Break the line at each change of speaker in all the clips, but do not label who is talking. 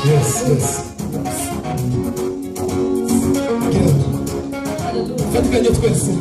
Yes, yes. Fatiganye twese.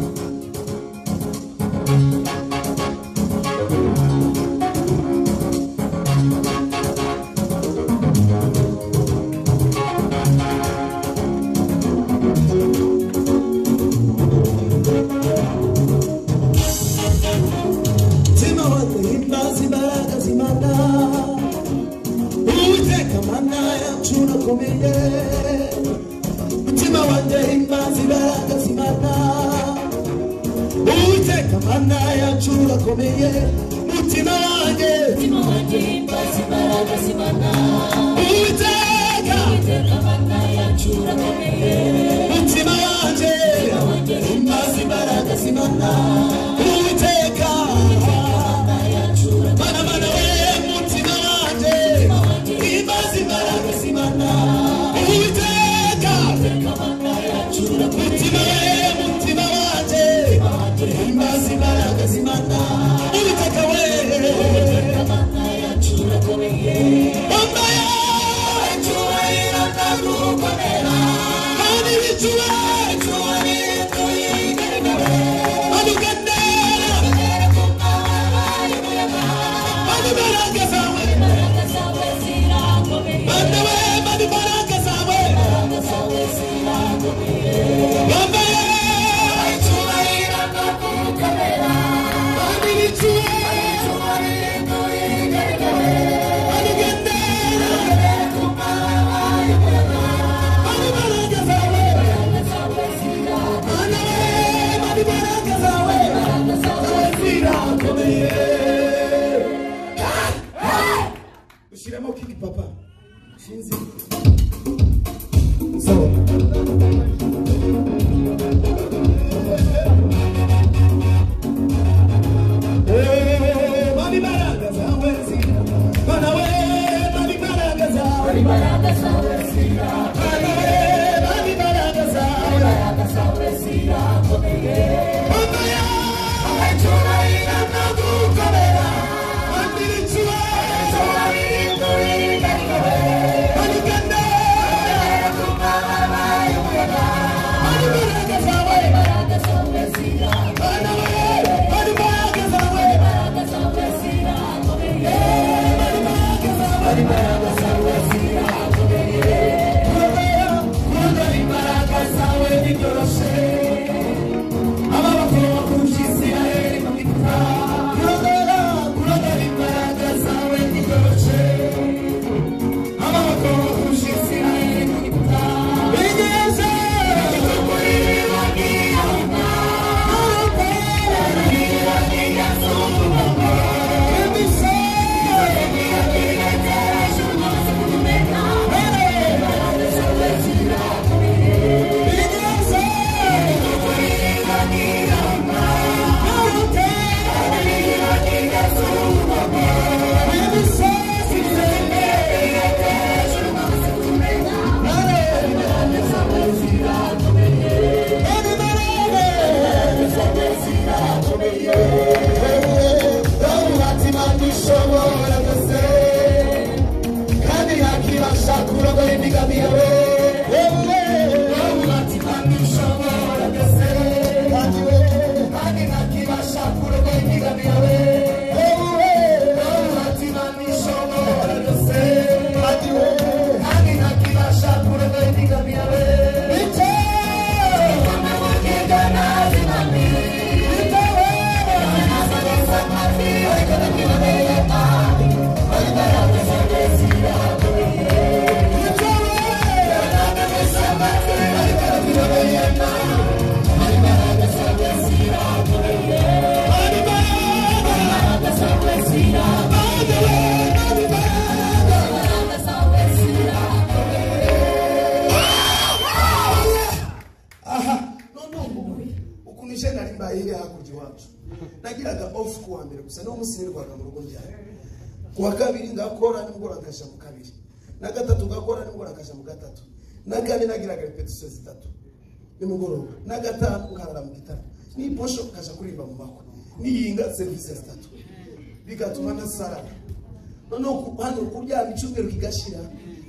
Kwa kabiri ngakora nimugora nkasha mu kabiri na gatatu ngakora nimugora nkasha mu gatatu na kane nagiraga repetition zitatu nimugoroba na gatanu nkarara mu gitaro ni posho nkasha kurimba mu mako niyinga service zitatu bigatuma nasara none hano kuryama icyumweru kigashira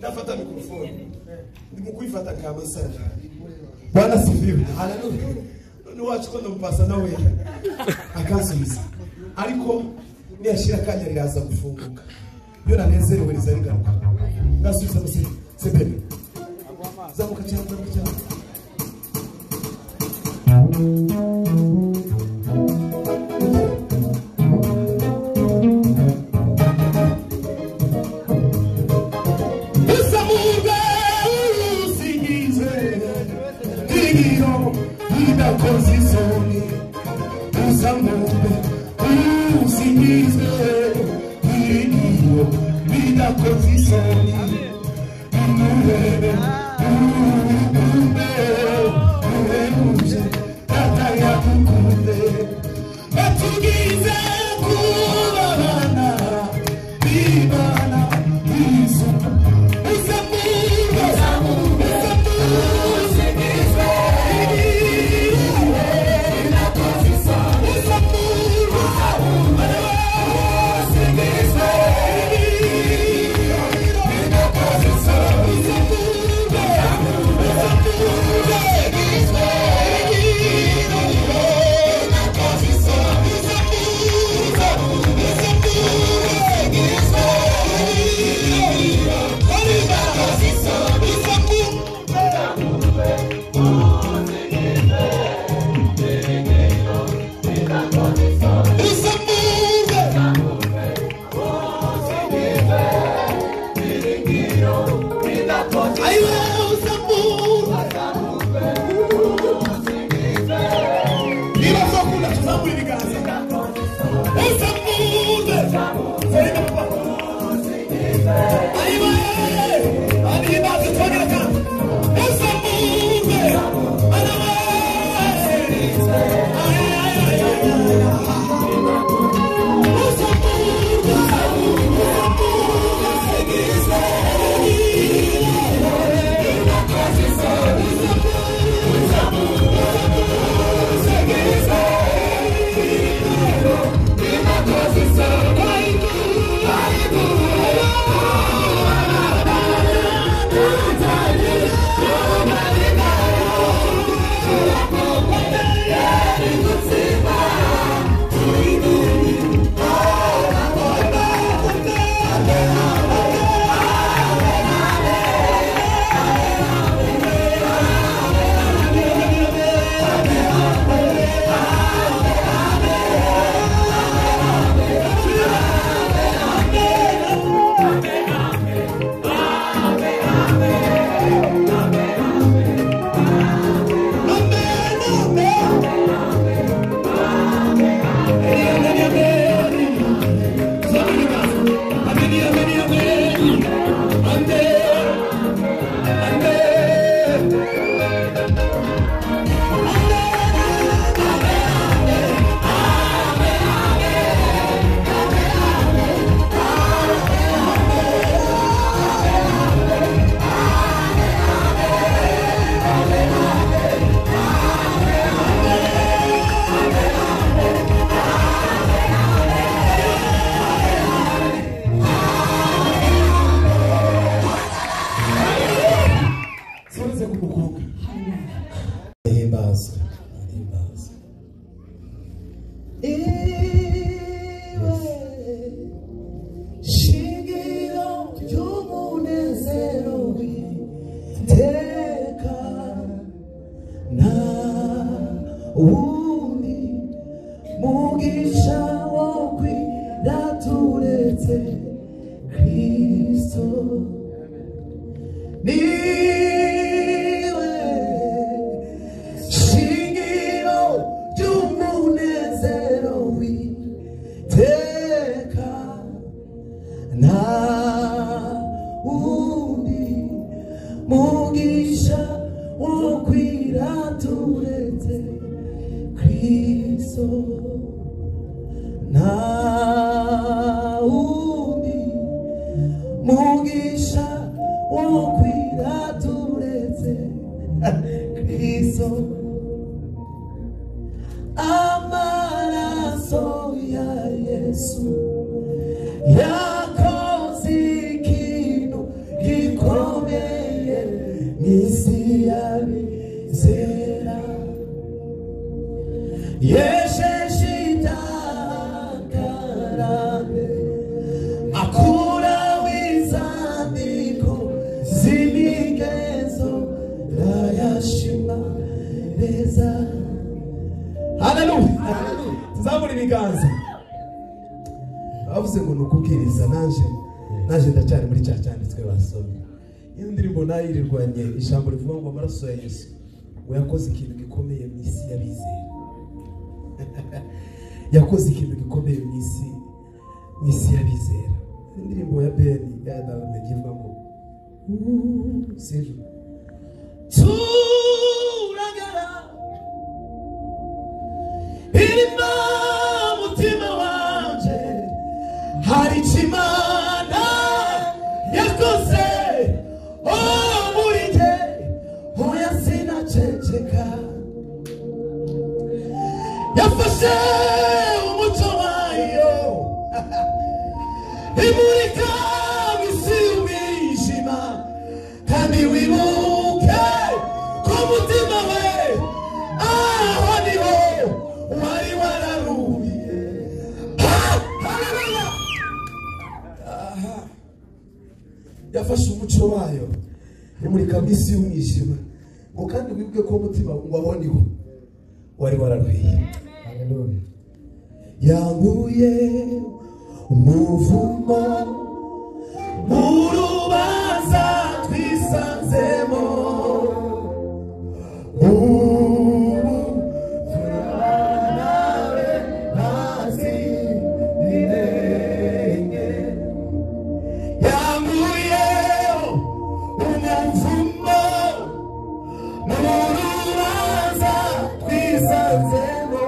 Nafata mikrofoni. Ndikuifata kama sana. Bwana sifiwe. Haleluya. Ni wacu ko mpasa nawe. Akansubiza. Ariko niyashira kanya riraza gufunguka. Yo nanezerewe rizaringaruka. Ngasubiza musiri. Sebebe. Zamuka cyane cyane.
Yakoze ikintu gikomeye
naje ndacyari muri cya cyanditswe basomye. Iyo ndirimbo nayirirwanye ijambo rivuga ngo amaraso ya Yesu ngo yakoze ikintu gikomeye mu isi y'abizera. Yakoze ikintu gikomeye mu isi y'abizera. Indirimbo ya Beni yadamenyimba ngo sejo turagara irima mutima wanje hari Imana yakoze muri nge oya sinaceceka yafashe umuco wayo imurika mw'isi y'umwijima kandi wibuke ko mutima we aho niho wari wararuhiye. Yafashe umuco wayo imurika mw'isi y'umwijima ngo kandi wibuke ko mutima ngo aho niho wari wararuhiye. Haleluya. Yanguye umuvumo urubanza twisanzemo turanawe hasi nirenge. Yanguye umuvumo urubanza twisanzemo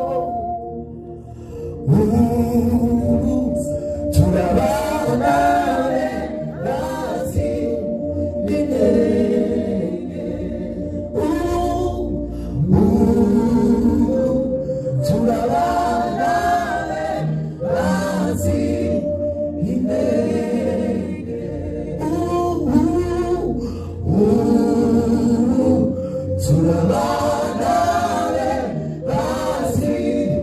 turabana hasi nirenge. Turabana hasi nirenge. Turabana hasi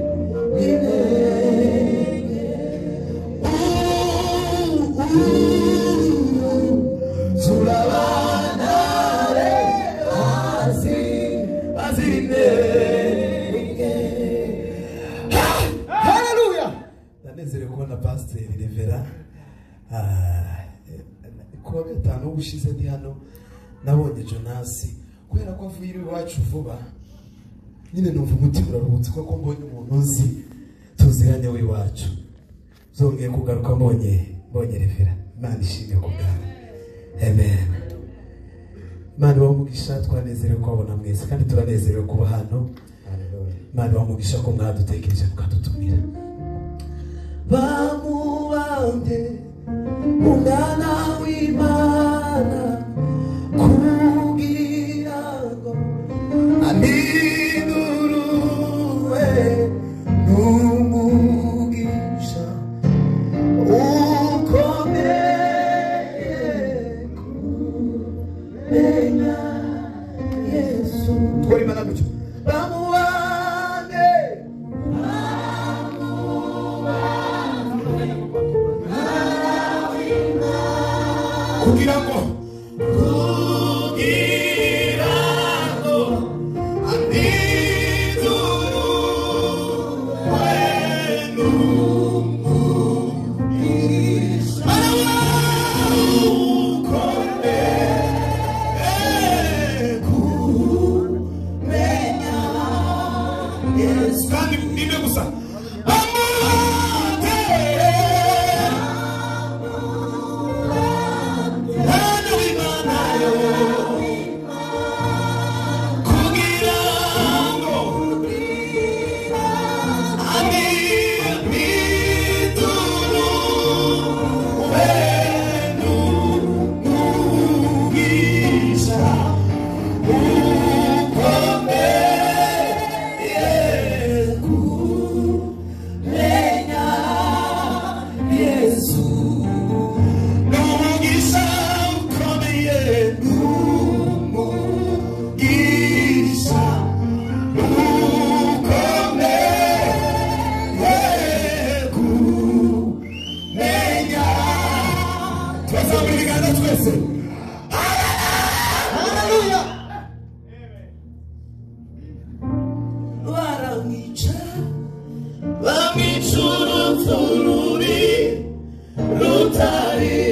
nirenge. Turabana hasi nirenge. Haleluya. Ndanezerewe kubona Pastor Revera kuwa gatanu ubushize ndi hano nabonye Jonasi kubera ko avuye iwacu vuba nyine numva umutima uraruhutse kuko mbonye umuntu nzi tuziranye w'iwacu. Zongeye kugaruka mbonye Revera. Imana ishimye ku bwawe. Amen. Imana bamugisha twanezerewe kubabona mwese kandi turanezerewe kuba hano. Imana bamugisha ko mwadutekereje mukadutumira. Bamubambye umwana w'Imana kugira ngo anidurwe n'umugisha ukomeye kumenya Yesu. Twari Imana gutyo. Kugira ngo Rutari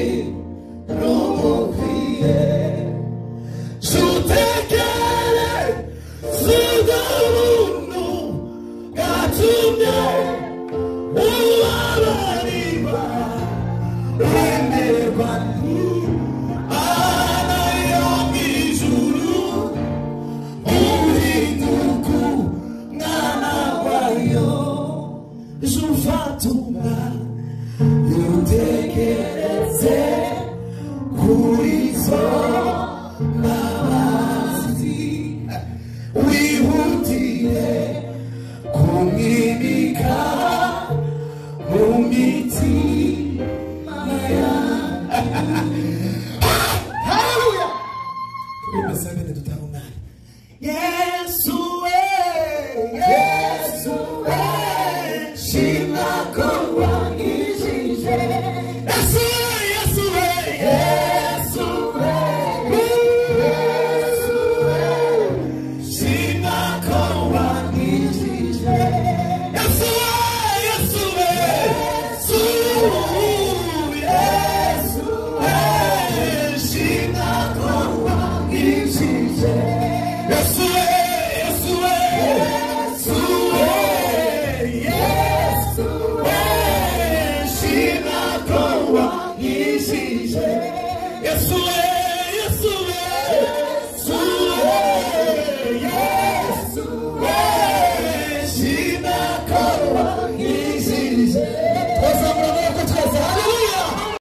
Yes,